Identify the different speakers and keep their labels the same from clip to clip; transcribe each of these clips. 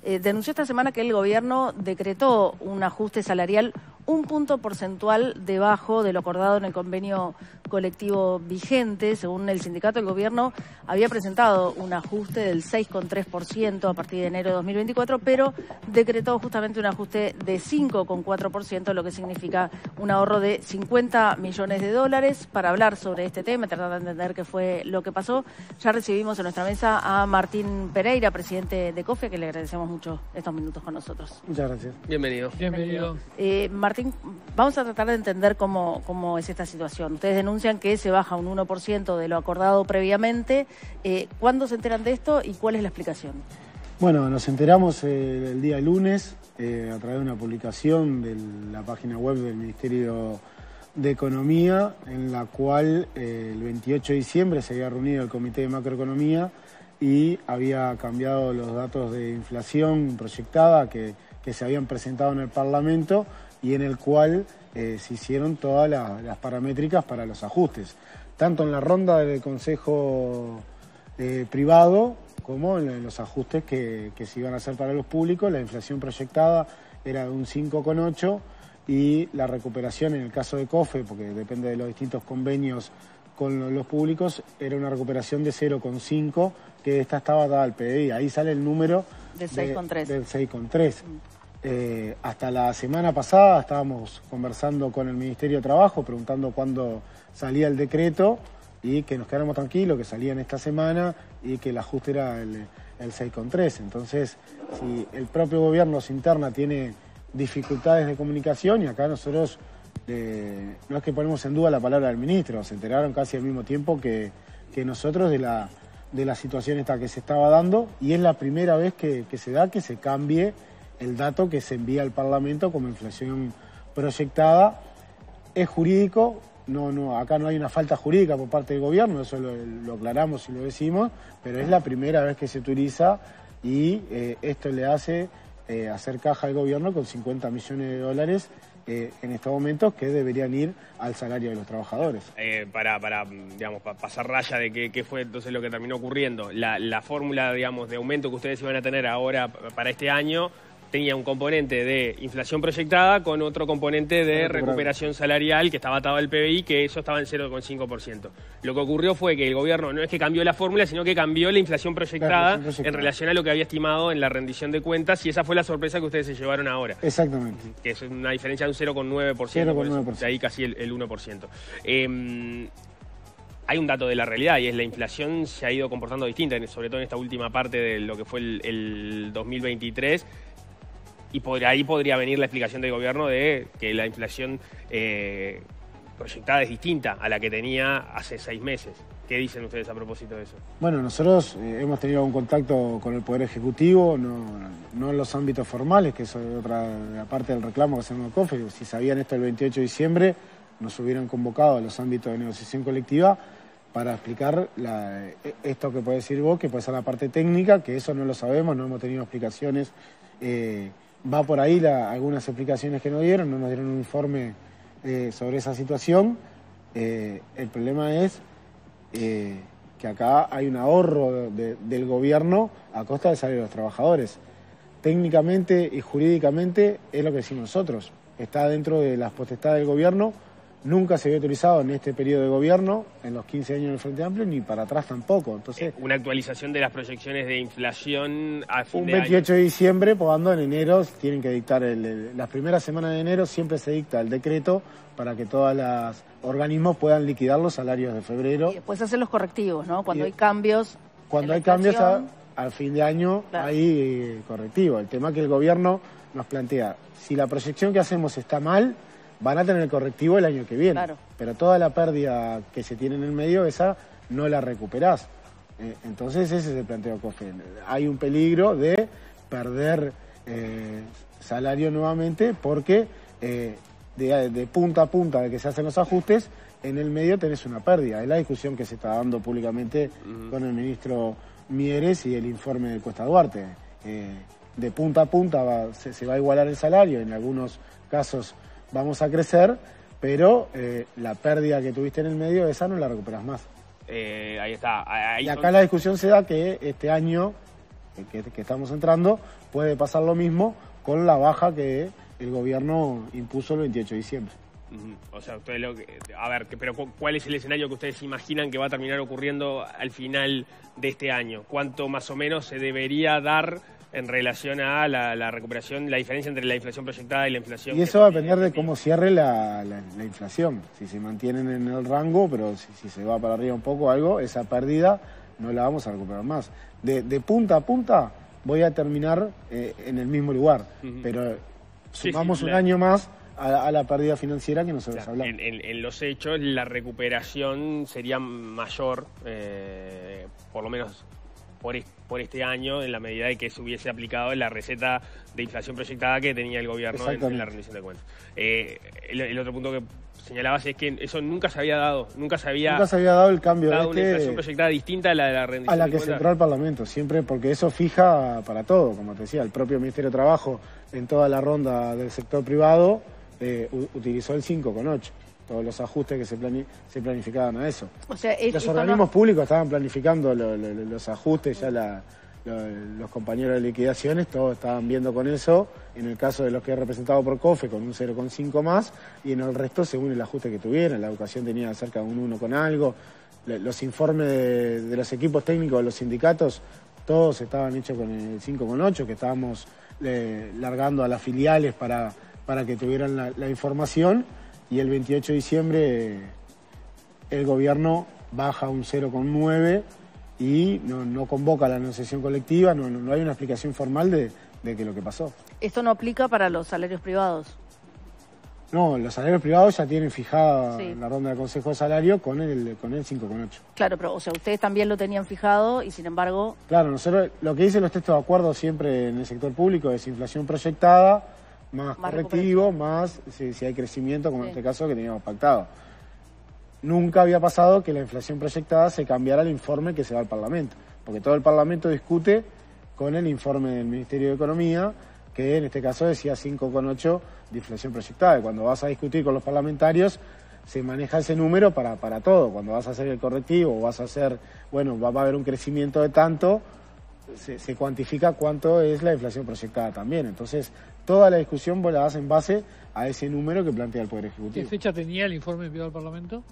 Speaker 1: denunció esta semana que el gobierno decretó un ajuste salarial 1 punto porcentual debajo de lo acordado en el convenio colectivo vigente. Según el sindicato, el gobierno había presentado un ajuste del 6,3% a partir de enero de 2024, pero decretó justamente un ajuste de 5,4%, lo que significa un ahorro de $50 millones. Para hablar sobre este tema, tratar de entender qué fue lo que pasó, ya recibimos en nuestra mesa a Martín Pereira, presidente de COFE, que le agradecemos mucho estos minutos con nosotros.
Speaker 2: Muchas gracias.
Speaker 3: Bienvenido.
Speaker 4: Bienvenido.
Speaker 1: Martín, vamos a tratar de entender cómo es esta situación. Ustedes denuncian que se baja un 1% de lo acordado previamente. ¿Cuándo se enteran de esto y cuál es la explicación?
Speaker 2: Bueno, nos enteramos el día lunes a través de una publicación de la página web del Ministerio de Economía, en la cual el 28 de diciembre se había reunido el Comité de Macroeconomía y había cambiado los datos de inflación proyectada que se habían presentado en el Parlamento y en el cual se hicieron todas las paramétricas para los ajustes, tanto en la ronda del Consejo privado como en los ajustes que se iban a hacer para los públicos. La inflación proyectada era de un 5,8%, y la recuperación en el caso de COFE, porque depende de los distintos convenios con los públicos, era una recuperación de 0,5%, que esta estaba dada al PDI. Ahí sale el número
Speaker 1: de 6,3%.
Speaker 2: Del 6,3%. Hasta la semana pasada estábamos conversando con el Ministerio de Trabajo, preguntando cuándo salía el decreto y que nos quedáramos tranquilos, que salía en esta semana y que el ajuste era el 6,3%. Entonces, si el propio gobierno se interna tiene dificultades de comunicación, y acá nosotros no es que ponemos en duda la palabra del ministro, se enteraron casi al mismo tiempo que nosotros de la situación esta que se estaba dando, y es la primera vez que se da que se cambie el dato que se envía al Parlamento como inflación proyectada. Es jurídico, acá no hay una falta jurídica por parte del gobierno, eso lo aclaramos y lo decimos, pero es la primera vez que se utiliza, y esto le hace hacer caja al gobierno con $50 millones en estos momentos, que deberían ir al salario de los trabajadores.
Speaker 3: Para pasar raya de qué fue entonces lo que terminó ocurriendo, la fórmula, digamos, de aumento que ustedes iban a tener ahora para este año tenía un componente de inflación proyectada con otro componente de recuperación salarial que estaba atado al PBI, que eso estaba en 0,5%. Lo que ocurrió fue que el gobierno no es que cambió la fórmula, sino que cambió la inflación proyectada en relación a lo que había estimado en la rendición de cuentas, y esa fue la sorpresa que ustedes se llevaron ahora.
Speaker 2: Exactamente.
Speaker 3: Que es una diferencia de un 0,9%,
Speaker 2: 0,9%.
Speaker 3: De ahí casi el 1%. Hay un dato de la realidad, y es la inflación se ha ido comportando distinta, sobre todo en esta última parte de lo que fue el 2023, y por ahí podría venir la explicación del gobierno de que la inflación proyectada es distinta a la que tenía hace 6 meses. ¿Qué dicen ustedes a propósito de eso?
Speaker 2: Bueno, nosotros hemos tenido un contacto con el Poder Ejecutivo, no en los ámbitos formales, que eso es otra parte del reclamo que hacemos en COFE. Si sabían esto el 28 de diciembre, nos hubieran convocado a los ámbitos de negociación colectiva para explicar esto que puede decir vos, que puede ser la parte técnica, que eso no lo sabemos, no hemos tenido explicaciones. Va por ahí algunas explicaciones que nos dieron, no nos dieron un informe sobre esa situación. El problema es que acá hay un ahorro del gobierno a costa del salario de los trabajadores. Técnicamente y jurídicamente es lo que decimos nosotros, está dentro de las potestades del gobierno. Nunca se había utilizado en este periodo de gobierno, en los 15 años del Frente Amplio, ni para atrás tampoco. Entonces,
Speaker 3: una actualización de las proyecciones de inflación a fin de
Speaker 2: 28 de diciembre, cuando en enero tienen que dictar, las primeras semanas de enero siempre se dicta el decreto para que todos los organismos puedan liquidar los salarios de febrero.
Speaker 1: Y después hacer los correctivos, ¿no? Cuando hay cambios.
Speaker 2: Cuando hay cambios al fin de año, claro, hay correctivo. El tema que el gobierno nos plantea, si la proyección que hacemos está mal, van a tener el correctivo el año que viene.
Speaker 1: Claro.
Speaker 2: Pero toda la pérdida que se tiene en el medio, esa no la recuperás. Entonces ese es el planteo de COFE. Hay un peligro de perder salario nuevamente porque de punta a punta de que se hacen los ajustes, en el medio tenés una pérdida. Es la discusión que se está dando públicamente con el ministro Mieres y el informe de Cuesta Duarte. De punta a punta se va a igualar el salario, en algunos casos vamos a crecer, pero la pérdida que tuviste en el medio, esa no la recuperas más.
Speaker 3: Ahí está.
Speaker 2: Y acá la discusión se da que este año que estamos entrando, puede pasar lo mismo con la baja que el gobierno impuso el 28 de diciembre.
Speaker 3: O sea, ustedes a ver, pero ¿cuál es el escenario que ustedes imaginan que va a terminar ocurriendo al final de este año? ¿Cuánto más o menos se debería dar en relación a la recuperación, la diferencia entre la inflación proyectada y la inflación?
Speaker 2: Y eso va a depender de cómo cierre la inflación. Si se mantienen en el rango, pero si se va para arriba un poco algo, esa pérdida no la vamos a recuperar más. De punta a punta voy a terminar en el mismo lugar, pero sumamos un año más a la pérdida financiera que nosotros hablamos.
Speaker 3: En los hechos, la recuperación sería mayor, por lo menos por este año, en la medida de que se hubiese aplicado la receta de inflación proyectada que tenía el gobierno en la rendición de cuentas. El otro punto que señalabas es que eso nunca se había dado, nunca se había dado
Speaker 2: el cambio
Speaker 3: una inflación proyectada distinta a la de la rendición de cuentas.
Speaker 2: A la que se entró al Parlamento, siempre, porque eso fija para todo, como te decía, el propio Ministerio de Trabajo en toda la ronda del sector privado utilizó el 5,8, todos los ajustes que se planificaban a eso. O sea, los organismos públicos estaban planificando los ajustes, ya los compañeros de liquidaciones, todos estaban viendo con eso, en el caso de los que es representado por COFE con un 0,5 más, y en el resto según el ajuste que tuvieran. La educación tenía cerca de un 1 con algo, los informes de los equipos técnicos de los sindicatos, todos estaban hechos con el 5,8, que estábamos largando a las filiales para que tuvieran la información, y el 28 de diciembre el gobierno baja un 0,9 y no convoca la negociación colectiva, no hay una explicación formal de que lo que pasó.
Speaker 1: ¿Esto no aplica para los salarios privados?
Speaker 2: No, los salarios privados ya tienen fijada la ronda de Consejo de Salario con el 5,8.
Speaker 1: Claro, pero o sea, ustedes también lo tenían fijado y sin embargo...
Speaker 2: Claro, nosotros lo que dicen los textos de acuerdo siempre en el sector público es inflación proyectada, más correctivo, más si hay crecimiento, como en este caso que teníamos pactado. Nunca había pasado que la inflación proyectada se cambiara al informe que se va al Parlamento, porque todo el Parlamento discute con el informe del Ministerio de Economía, que en este caso decía 5,8 de inflación proyectada. Y cuando vas a discutir con los parlamentarios, se maneja ese número para todo. Cuando vas a hacer el correctivo o vas a hacer, bueno, va a haber un crecimiento de tanto, se cuantifica cuánto es la inflación proyectada también. Entonces, toda la discusión vos la das en base a ese número que plantea el Poder Ejecutivo.
Speaker 4: ¿Qué fecha tenía el informe enviado al Parlamento?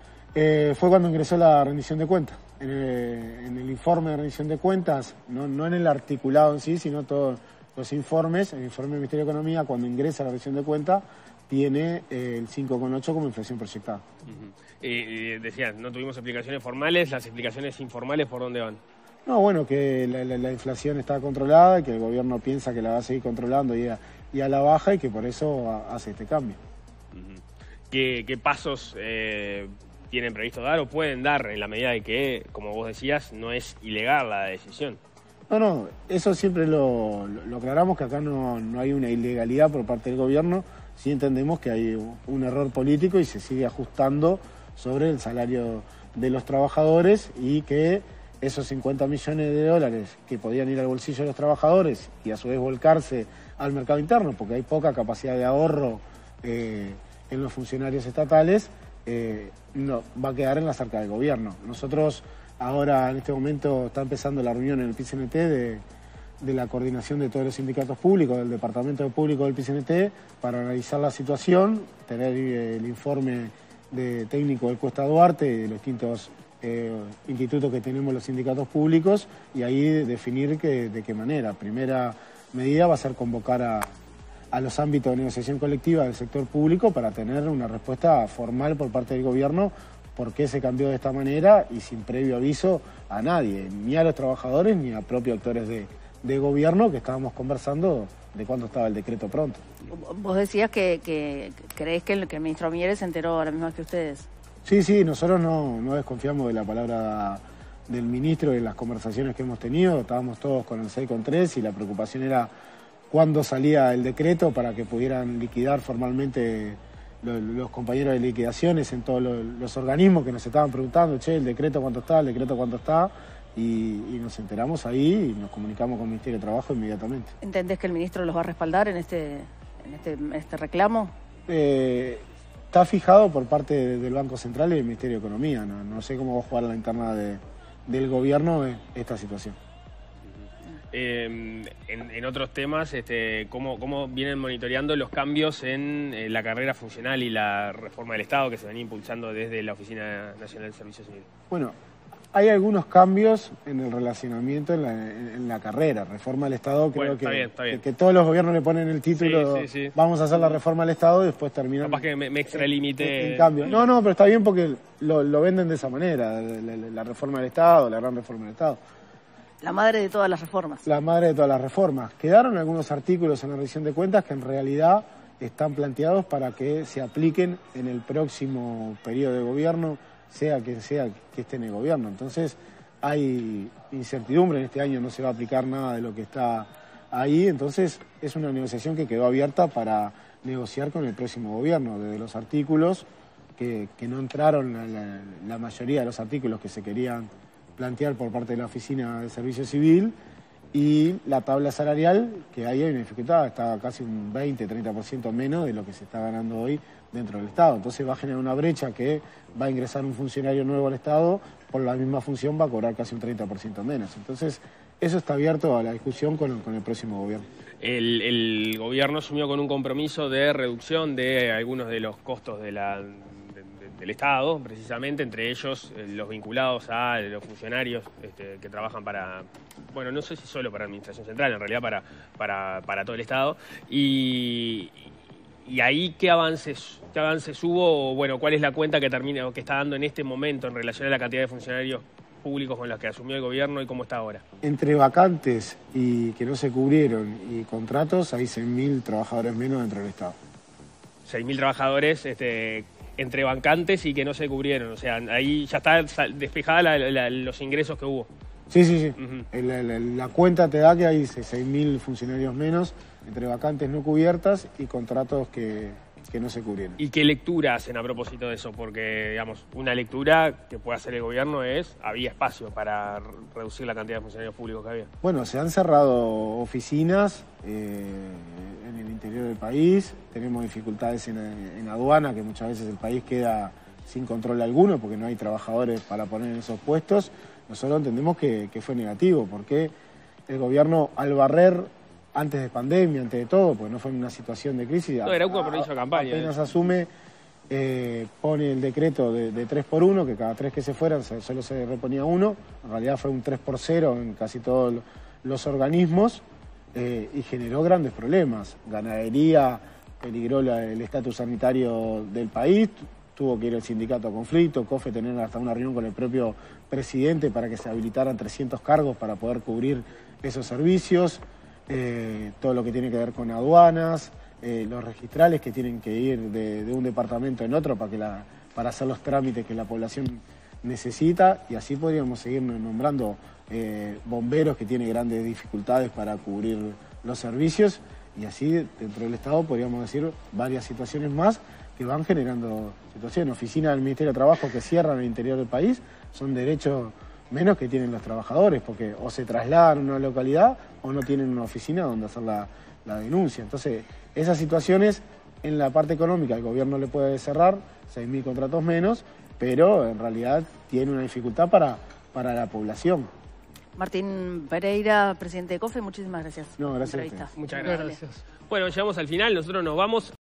Speaker 2: Fue cuando ingresó la rendición de cuentas. En el informe de rendición de cuentas, no en el articulado en sí, sino todos los informes, el informe del Ministerio de Economía, cuando ingresa la rendición de cuentas, tiene el 5,8 como inflación proyectada.
Speaker 3: Decían, no tuvimos explicaciones formales, las explicaciones informales, ¿por dónde van?
Speaker 2: No, bueno, que la inflación está controlada, que el gobierno piensa que la va a seguir controlando y a la baja, y que por eso hace este cambio.
Speaker 3: ¿Qué pasos tienen previsto dar o pueden dar en la medida de que, como vos decías, no es ilegal la decisión?
Speaker 2: No, eso siempre lo aclaramos, que acá no hay una ilegalidad por parte del gobierno. Sí entendemos que hay un error político y se sigue ajustando sobre el salario de los trabajadores, y que esos 50 millones de dólares que podían ir al bolsillo de los trabajadores y a su vez volcarse al mercado interno, porque hay poca capacidad de ahorro en los funcionarios estatales, no va a quedar en la arcas del gobierno. Nosotros ahora, en este momento, está empezando la reunión en el PCNT de la coordinación de todos los sindicatos públicos, del departamento público del PCNT, para analizar la situación, tener el informe técnico del Cuesta Duarte y de los distintos institutos que tenemos los sindicatos públicos, y ahí definir de qué manera. Primera medida va a ser convocar a los ámbitos de negociación colectiva del sector público para tener una respuesta formal por parte del gobierno por qué se cambió de esta manera y sin previo aviso a nadie, ni a los trabajadores ni a propios actores de gobierno, que estábamos conversando de cuándo estaba el decreto pronto.
Speaker 1: Vos decías que creés que el ministro Mieres se enteró ahora mismo que ustedes.
Speaker 2: Sí, nosotros no desconfiamos de la palabra del ministro y de las conversaciones que hemos tenido. Estábamos todos con el 6,3 y la preocupación era cuándo salía el decreto para que pudieran liquidar formalmente los compañeros de liquidaciones en todos los organismos que nos estaban preguntando, el decreto cuánto está, y nos enteramos ahí y nos comunicamos con el Ministerio de Trabajo inmediatamente.
Speaker 1: ¿Entendés que el ministro los va a respaldar en este reclamo?
Speaker 2: Está fijado por parte del Banco Central y del Ministerio de Economía. No sé cómo va a jugar la interna del gobierno esta situación.
Speaker 3: En otros temas, ¿cómo vienen monitoreando los cambios en la carrera funcional y la reforma del Estado que se venía impulsando desde la Oficina Nacional de Servicio Civil?
Speaker 2: Bueno, hay algunos cambios en el relacionamiento en la carrera. Reforma del Estado, creo
Speaker 3: está bien.
Speaker 2: Que todos los gobiernos le ponen el título,
Speaker 3: sí.
Speaker 2: Vamos a hacer la reforma del Estado y después terminan...
Speaker 3: Capaz que me extralimité.
Speaker 2: En cambio. No, pero está bien porque lo venden de esa manera, la reforma del Estado, la gran reforma del Estado.
Speaker 1: La madre de todas las reformas.
Speaker 2: La madre de todas las reformas. Quedaron algunos artículos en la rendición de cuentas que en realidad están planteados para que se apliquen en el próximo periodo de gobierno, sea quien sea que esté en el gobierno. Entonces hay incertidumbre, en este año no se va a aplicar nada de lo que está ahí, entonces es una negociación que quedó abierta para negociar con el próximo gobierno, desde los artículos que no entraron, la mayoría de los artículos que se querían plantear por parte de la Oficina de Servicio Civil, y la tabla salarial, que ahí hay una dificultad, está casi un 20-30% menos de lo que se está ganando hoy dentro del Estado. Entonces va a generar una brecha que va a ingresar un funcionario nuevo al Estado, por la misma función va a cobrar casi un 30% menos. Entonces eso está abierto a la discusión con el próximo gobierno.
Speaker 3: El gobierno asumió con un compromiso de reducción de algunos de los costos del Estado, precisamente, entre ellos los vinculados a los funcionarios que trabajan para, bueno, no sé si solo para Administración Central, en realidad para todo el Estado. Y ahí, ¿qué avances hubo? Bueno, ¿cuál es la cuenta que está dando en este momento en relación a la cantidad de funcionarios públicos con los que asumió el gobierno y cómo está ahora?
Speaker 2: Entre vacantes y que no se cubrieron y contratos, hay 6.000 trabajadores menos dentro del Estado.
Speaker 3: 6.000 trabajadores entre vacantes y que no se cubrieron. O sea, ahí ya está despejada los ingresos que hubo.
Speaker 2: Sí.
Speaker 3: Uh-huh.
Speaker 2: La cuenta te da que hay 6.000 funcionarios menos entre vacantes no cubiertas y contratos que no se cubrieron.
Speaker 3: ¿Y qué lectura hacen a propósito de eso? Porque, digamos, una lectura que puede hacer el gobierno había espacio para reducir la cantidad de funcionarios públicos que había.
Speaker 2: Bueno, se han cerrado oficinas en el interior del país, tenemos dificultades en aduana, que muchas veces el país queda sin control alguno porque no hay trabajadores para poner en esos puestos. Nosotros entendemos que fue negativo, porque el gobierno, al barrer antes de pandemia, antes de todo, porque no fue en una situación de crisis.
Speaker 3: No, era un compromiso de campaña.
Speaker 2: Apenas asume, pone el decreto de 3x1, que cada 3 que se fueran solo se reponía 1. En realidad fue un 3x0 en casi todos los organismos, y generó grandes problemas. Ganadería peligró el estatus sanitario del país, tuvo que ir el sindicato a conflicto, COFE tener hasta una reunión con el propio presidente para que se habilitaran 300 cargos para poder cubrir esos servicios. Todo lo que tiene que ver con aduanas, los registrales que tienen que ir de un departamento en otro para hacer los trámites que la población necesita, y así podríamos seguir nombrando bomberos que tienen grandes dificultades para cubrir los servicios, y así dentro del Estado podríamos decir varias situaciones más que van generando situaciones. Oficinas del Ministerio de Trabajo que cierran en el interior del país son derechos menos que tienen los trabajadores, porque o se trasladan a una localidad o no tienen una oficina donde hacer la denuncia. Entonces, esas situaciones en la parte económica el gobierno le puede cerrar 6.000 contratos menos, pero en realidad tiene una dificultad para la población.
Speaker 1: Martín Pereira, presidente de COFE, muchísimas gracias.
Speaker 2: No, gracias a
Speaker 1: Entrevista.
Speaker 3: Muchas gracias. Bueno, llegamos al final, nosotros nos vamos.